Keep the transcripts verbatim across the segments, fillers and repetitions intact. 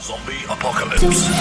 Zombie Apocalypse.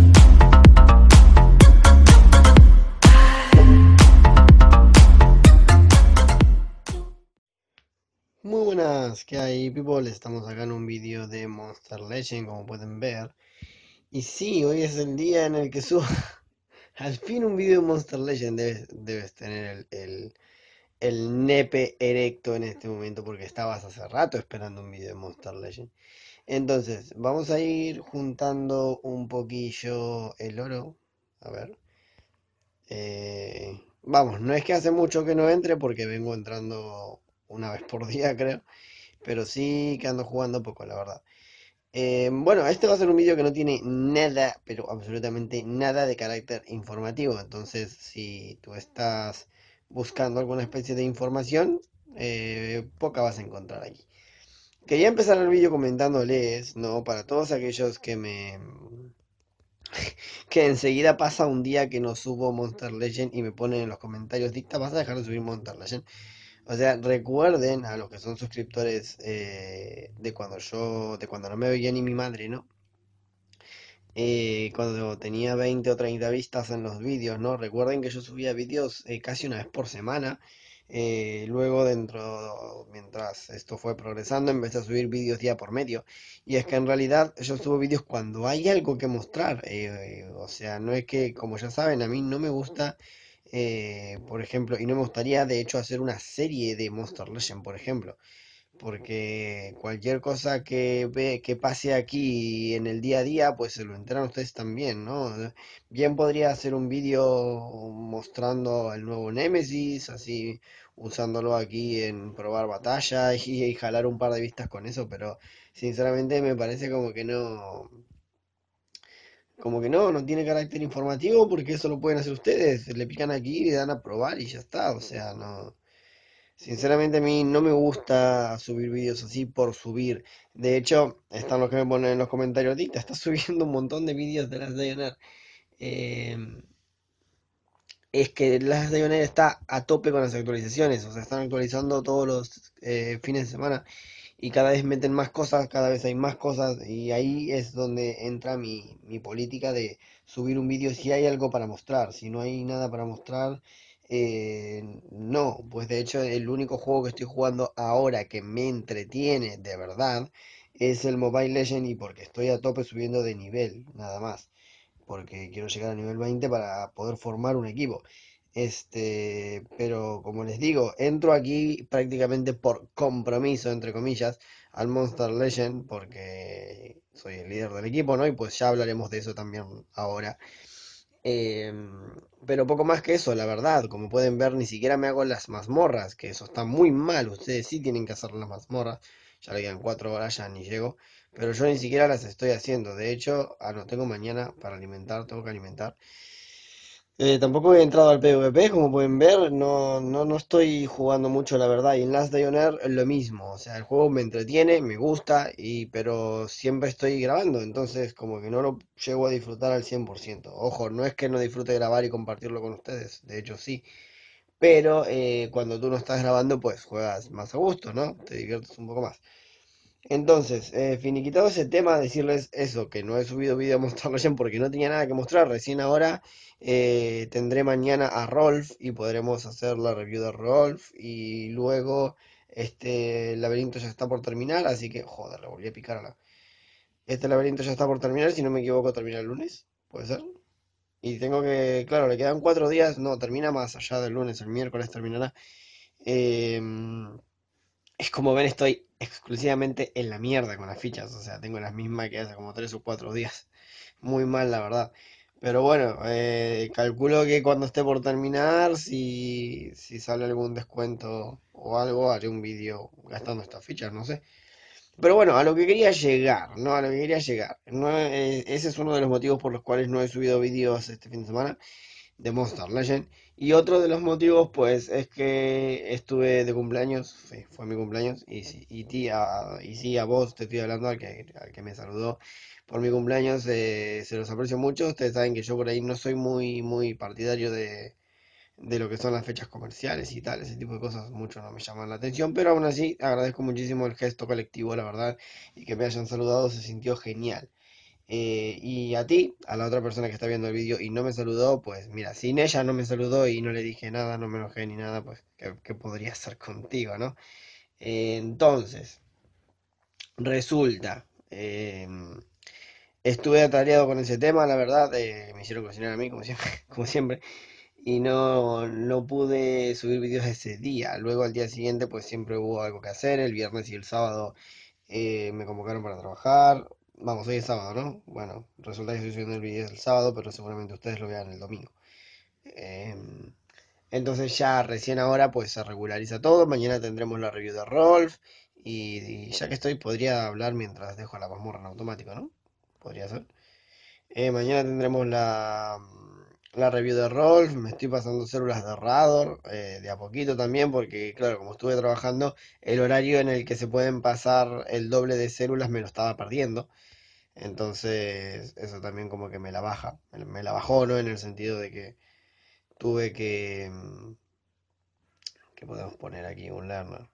Muy buenas, ¿qué hay, people? Estamos acá en un vídeo de Monster Legend, como pueden ver. Y sí, hoy es el día en el que subo al fin un vídeo de Monster Legend. Debes, debes tener el, el, el nepe erecto en este momento porque estabas hace rato esperando un vídeo de Monster Legend. Entonces, vamos a ir juntando un poquillo el oro. A ver. Eh, vamos, no es que hace mucho que no entre porque vengo entrando una vez por día, creo. Pero sí que ando jugando poco, la verdad. Eh, bueno, este va a ser un vídeo que no tiene nada, pero absolutamente nada de carácter informativo. Entonces, si tú estás buscando alguna especie de información, eh, poca vas a encontrar aquí. Quería empezar el vídeo comentándoles, ¿no? Para todos aquellos que me... que enseguida pasa un día que no subo Monster Legend y me ponen en los comentarios, Dicta, ¿vas a dejar de subir Monster Legend? O sea, recuerden a los que son suscriptores eh, de cuando yo, de cuando no me veía ni mi madre, ¿no? Eh, cuando tenía veinte o treinta vistas en los vídeos, ¿no? Recuerden que yo subía vídeos eh, casi una vez por semana. Eh, luego dentro, mientras esto fue progresando, empecé a subir vídeos día por medio. Y es que en realidad yo subo vídeos cuando hay algo que mostrar. Eh, o sea, no es que, como ya saben, a mí no me gusta, eh, por ejemplo, y no me gustaría de hecho hacer una serie de Monster Legend, por ejemplo, porque cualquier cosa que ve que pase aquí en el día a día, pues se lo enteran ustedes también, ¿no? Bien podría hacer un vídeo mostrando el nuevo Nemesis, así usándolo aquí en probar batalla y, y jalar un par de vistas con eso, pero sinceramente me parece como que no, como que no, no tiene carácter informativo porque eso lo pueden hacer ustedes, le pican aquí, le dan a probar y ya está, o sea, no. Sinceramente a mí no me gusta subir vídeos así por subir. De hecho, están los que me ponen en los comentarios, Dicta, estás subiendo un montón de vídeos de las Dioneer. Eh, es que las Dioneer está a tope con las actualizaciones, o sea, están actualizando todos los eh, fines de semana y cada vez meten más cosas, cada vez hay más cosas y ahí es donde entra mi, mi política de subir un vídeo si hay algo para mostrar. Si no hay nada para mostrar, eh, no. Pues de hecho el único juego que estoy jugando ahora que me entretiene de verdad es el Mobile Legend y porque estoy a tope subiendo de nivel, nada más. Porque quiero llegar a nivel veinte para poder formar un equipo. Este, pero como les digo, entro aquí prácticamente por compromiso, entre comillas, al Monster Legend, porque soy el líder del equipo, ¿no? Y pues ya hablaremos de eso también ahora. Em, pero poco más que eso, la verdad, como pueden ver, ni siquiera me hago las mazmorras, que eso está muy mal, ustedes sí tienen que hacer las mazmorras, ya le quedan cuatro horas, ya ni llego, pero yo ni siquiera las estoy haciendo, de hecho, ah, no tengo mañana para alimentar, tengo que alimentar. Eh, tampoco he entrado al PvP, como pueden ver, no, no, no estoy jugando mucho, la verdad, y en Last Day on Earth lo mismo, o sea, el juego me entretiene, me gusta, y, pero siempre estoy grabando, entonces como que no lo llego a disfrutar al cien por ciento. Ojo, no es que no disfrute grabar y compartirlo con ustedes, de hecho sí, pero eh, cuando tú no estás grabando, pues juegas más a gusto, ¿no? Te diviertes un poco más. Entonces, eh, finiquitado ese tema, decirles eso, que no he subido vídeo a Monster Legend porque no tenía nada que mostrar. Recién ahora eh, tendré mañana a Rolf y podremos hacer la review de Rolf. Y luego este laberinto ya está por terminar, así que, joder, le volví a picar a la... Este laberinto ya está por terminar, si no me equivoco, termina el lunes, ¿puede ser? Y tengo que, claro, le quedan cuatro días, no, termina más allá del lunes, el miércoles terminará. Em, es como ven, estoy exclusivamente en la mierda con las fichas. O sea, tengo las mismas que hace como tres o cuatro días. Muy mal, la verdad. Pero bueno, eh, calculo que cuando esté por terminar, si, si sale algún descuento o algo, haré un vídeo gastando estas fichas, no sé. Pero bueno, a lo que quería llegar, ¿no? A lo que quería llegar. No, eh, ese es uno de los motivos por los cuales no he subido vídeos este fin de semana de Monster Legend. Y otro de los motivos, pues, es que estuve de cumpleaños, fue, fue mi cumpleaños, y, sí- y, tía, y sí, a vos te estoy hablando, al que, al que me saludó por mi cumpleaños, eh, se los aprecio mucho. Ustedes saben que yo por ahí no soy muy, muy partidario de, de lo que son las fechas comerciales y tal, ese tipo de cosas mucho no me llaman la atención, pero aún así agradezco muchísimo el gesto colectivo, la verdad, y que me hayan saludado se sintió genial. Eh, y a ti, a la otra persona que está viendo el vídeo y no me saludó, pues mira, sin ella no me saludó y no le dije nada, no me enojé ni nada, pues ¿qué, qué podría hacer contigo, no? Eh, entonces, resulta, em, estuve atareado con ese tema, la verdad, eh, me hicieron cocinar a mí, como siempre, como siempre, y no, no pude subir vídeos ese día. Luego al día siguiente, pues siempre hubo algo que hacer, el viernes y el sábado eh, me convocaron para trabajar. Vamos, hoy es sábado, ¿no? Bueno, resulta que estoy subiendo el vídeo el sábado, pero seguramente ustedes lo vean el domingo. Em, entonces ya recién ahora pues se regulariza todo. Mañana tendremos la review de Rolf. Y, y ya que estoy, podría hablar mientras dejo a la mazmorra en automático, ¿no? Podría ser. Eh, mañana tendremos la, la review de Rolf. Me estoy pasando células de Rador eh, de a poquito también, porque claro, como estuve trabajando, el horario en el que se pueden pasar el doble de células me lo estaba perdiendo. Entonces, eso también como que me la baja. Me, me la bajó, ¿no? En el sentido de que tuve que. mm, ¿Qué podemos poner aquí? Un learner.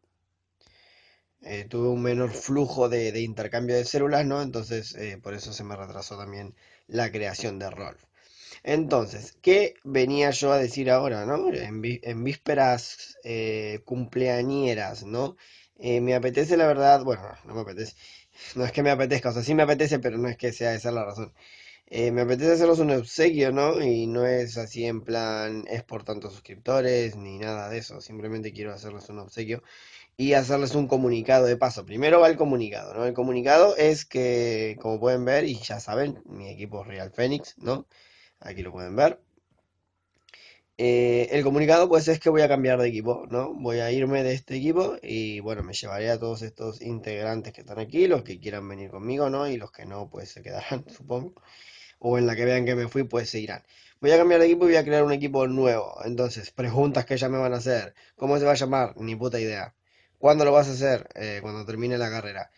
Eh, tuve un menor flujo de, de intercambio de células, ¿no? Entonces, eh, por eso se me retrasó también la creación de Rolf. Entonces, ¿qué venía yo a decir ahora, ¿no? En, vi- en vísperas eh, cumpleañeras, ¿no? Eh, me apetece, la verdad, bueno, no me apetece, no es que me apetezca, o sea, sí me apetece, pero no es que sea esa la razón. Eh, me apetece hacerlos un obsequio, ¿no? Y no es así en plan, es por tantos suscriptores, ni nada de eso, simplemente quiero hacerles un obsequio y hacerles un comunicado de paso. Primero va el comunicado, ¿no? El comunicado es que, como pueden ver, y ya saben, mi equipo es Real Phoenix, ¿no? Aquí lo pueden ver. Eh, el comunicado pues es que voy a cambiar de equipo, ¿no? Voy a irme de este equipo y bueno, me llevaré a todos estos integrantes que están aquí, los que quieran venir conmigo, ¿no? Y los que no, pues se quedarán, supongo. O en la que vean que me fui, pues se irán. Voy a cambiar de equipo y voy a crear un equipo nuevo. Entonces, preguntas que ya me van a hacer. ¿Cómo se va a llamar? Ni puta idea. ¿Cuándo lo vas a hacer? Eh, cuando termine la carrera.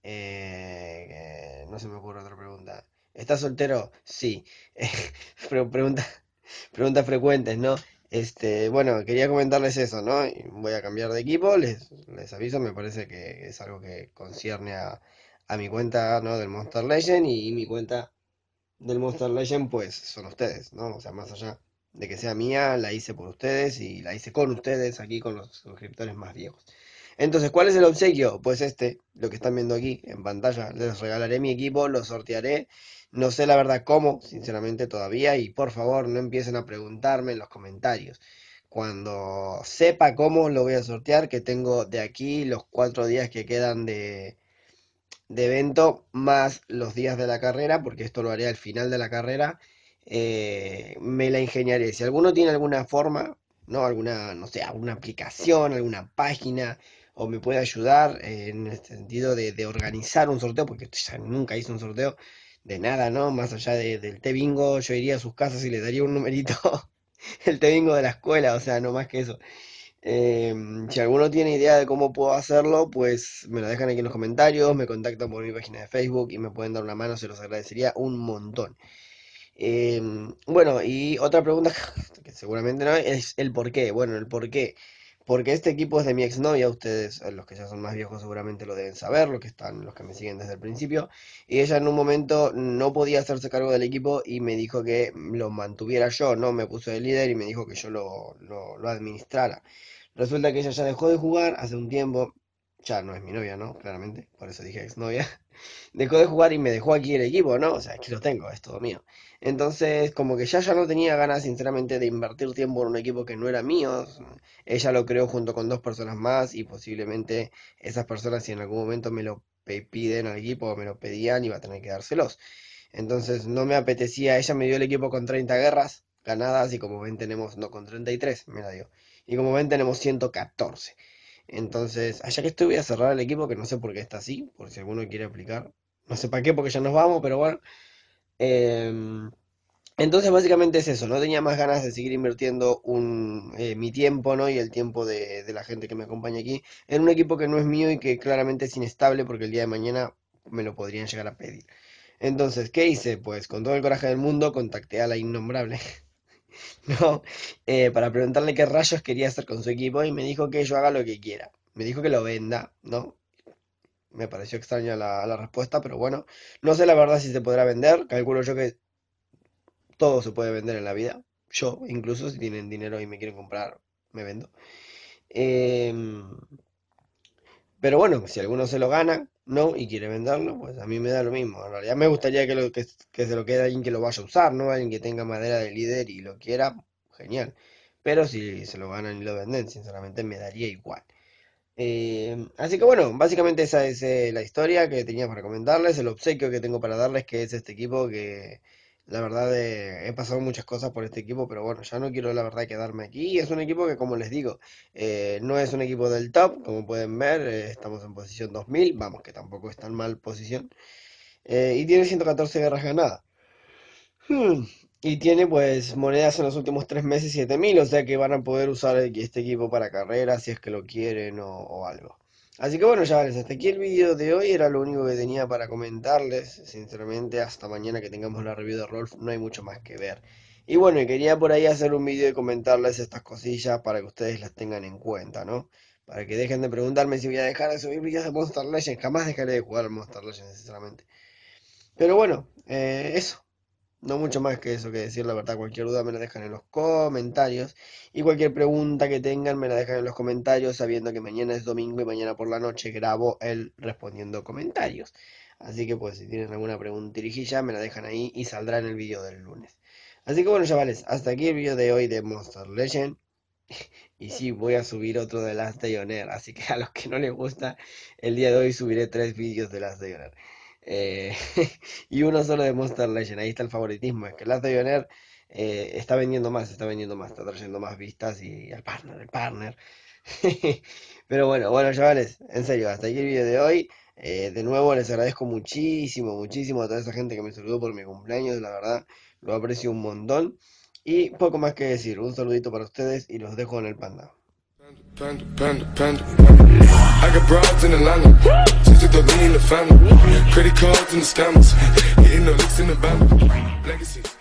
Eh, eh, no se me ocurre otra pregunta. ¿Estás soltero? Sí. Pero pregunta, preguntas frecuentes, ¿no? Este, bueno, quería comentarles eso, ¿no? Y voy a cambiar de equipo, les, les aviso, me parece que es algo que concierne a, a mi cuenta, ¿no? Del Monster Legend y mi cuenta del Monster Legend, pues son ustedes, ¿no? O sea, más allá de que sea mía, la hice por ustedes y la hice con ustedes aquí con los suscriptores más viejos. Entonces, ¿cuál es el obsequio? Pues este, lo que están viendo aquí en pantalla. Les regalaré mi equipo, lo sortearé. No sé la verdad cómo, sinceramente todavía, y por favor no empiecen a preguntarme en los comentarios. Cuando sepa cómo lo voy a sortear, que tengo de aquí los cuatro días que quedan de, de evento más los días de la carrera, porque esto lo haré al final de la carrera, eh, me la ingeniaré. Si alguno tiene alguna forma, ¿no? Alguna, no sé, alguna aplicación, alguna página, o me puede ayudar eh, en el sentido de, de organizar un sorteo, porque ya nunca hice un sorteo de nada, ¿no? Más allá de- del té bingo, yo iría a sus casas y les daría un numerito, el té bingo de la escuela, o sea, no más que eso. Eh, si alguno tiene idea de cómo puedo hacerlo, pues me lo dejan aquí en los comentarios, me contactan por mi página de Facebook y me pueden dar una mano, se los agradecería un montón. Eh, bueno, y otra pregunta que seguramente no es el por qué. Bueno, el por qué. Porque este equipo es de mi exnovia, ustedes, eh, los que ya son más viejos, seguramente lo deben saber, los que están, los que me siguen desde el principio. Y ella en un momento no podía hacerse cargo del equipo y me dijo que lo mantuviera yo, ¿no? Me puso de líder y me dijo que yo lo, lo, lo administrara. Resulta que ella ya dejó de jugar hace un tiempo. Ya no es mi novia, ¿no? Claramente, por eso dije exnovia. Dejó de jugar y me dejó aquí el equipo, ¿no? O sea, aquí lo tengo, es todo mío. Entonces, como que ya ya no tenía ganas, sinceramente, de invertir tiempo en un equipo que no era mío. Ella lo creó junto con dos personas más y posiblemente esas personas, si en algún momento me lo pe- piden al equipo o me lo pedían, iba a tener que dárselos. Entonces, no me apetecía. Ella me dio el equipo con treinta guerras ganadas y como ven tenemos, no, con treinta y tres me la dio. Y como ven tenemos ciento catorce. Entonces, allá que estoy voy a cerrar el equipo, que no sé por qué está así, por si alguno quiere aplicar. No sé para qué, porque ya nos vamos, pero bueno. Em, entonces, básicamente es eso. No tenía más ganas de seguir invirtiendo un, eh, mi tiempo, ¿no? Y el tiempo de, de la gente que me acompaña aquí en un equipo que no es mío y que claramente es inestable porque el día de mañana me lo podrían llegar a pedir. Entonces, ¿qué hice? Pues con todo el coraje del mundo contacté a la innombrable, ¿no? Eh, para preguntarle qué rayos quería hacer con su equipo y me dijo que yo haga lo que quiera. Me dijo que lo venda, ¿no? me pareció extraña la, la respuesta, pero bueno, no sé la verdad si se podrá vender. Calculo yo que todo se puede vender en la vida. Yo, incluso si tienen dinero y me quieren comprar, me vendo. Em, pero bueno, si alguno se lo gana, ¿no? Y quiere venderlo, pues a mí me da lo mismo. En realidad me gustaría que, lo, que, que se lo quede alguien que lo vaya a usar, ¿no? Alguien que tenga madera de líder y lo quiera, genial. Pero si se lo ganan y lo venden, sinceramente me daría igual. Eh, así que bueno, básicamente esa es eh, la historia que tenía para comentarles, el obsequio que tengo para darles, que es este equipo que la verdad eh, he pasado muchas cosas por este equipo, pero bueno, ya no quiero la verdad quedarme aquí. Es un equipo que como les digo, eh, no es un equipo del top, como pueden ver, eh, estamos en posición dos mil, vamos, que tampoco es tan mal posición, eh, y tiene ciento catorce guerras ganadas. Hmm, Y tiene pues monedas en los últimos tres meses siete mil, o sea que van a poder usar el- este equipo para carreras si es que lo quieren o, o algo. Así que bueno, chavales, hasta aquí el vídeo de hoy, era lo único que tenía para comentarles. Sinceramente, hasta mañana que tengamos la review de Rolf no hay mucho más que ver. Y bueno, y quería por ahí hacer un vídeo y comentarles estas cosillas para que ustedes las tengan en cuenta, ¿no? Para que dejen de preguntarme si voy a dejar de subir vídeos de Monster Legends. Jamás dejaré de jugar al Monster Legends, sinceramente. Pero bueno, eh, eso. No mucho más que eso que decir, la verdad. Cualquier duda me la dejan en los comentarios. Y cualquier pregunta que tengan me la dejan en los comentarios, sabiendo que mañana es domingo y mañana por la noche grabo el respondiendo comentarios. Así que pues si tienen alguna pregunta dirigilla, me la dejan ahí y saldrá en el vídeo del lunes. Así que bueno, chavales, hasta aquí el vídeo de hoy de Monster Legend. Y sí, voy a subir otro de Last Day on Air. Así que a los que no les gusta, el día de hoy subiré tres vídeos de Last Day on Air. Eh, y uno solo de Monster Legend. Ahí está el favoritismo. Es que Last Day on Air eh, está vendiendo más, está vendiendo más, está trayendo más vistas y el partner, el partner. Pero bueno, bueno, chavales, en serio, hasta aquí el vídeo de hoy. Eh, de nuevo les agradezco muchísimo, muchísimo a toda esa gente que me saludó por mi cumpleaños, la verdad, lo aprecio un montón. Y poco más que decir, un saludito para ustedes y los dejo en el panda. Panda, panda, panda, panda. I got broads in Atlanta, just took the lean in the family. Credit cards and the scammers, hitting the licks in the band. Legacy.